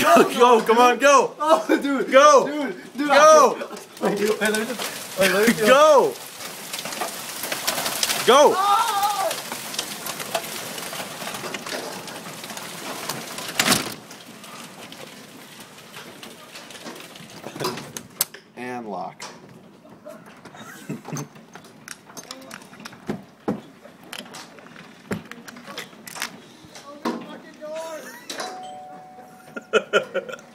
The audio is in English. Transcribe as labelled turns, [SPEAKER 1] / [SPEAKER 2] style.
[SPEAKER 1] Go, come on, go.
[SPEAKER 2] Oh, dude.
[SPEAKER 1] Go.
[SPEAKER 2] Dude.
[SPEAKER 1] Go.
[SPEAKER 2] Wait, let me just.
[SPEAKER 1] Go. Go.
[SPEAKER 2] And lock.
[SPEAKER 3] Open the fucking door!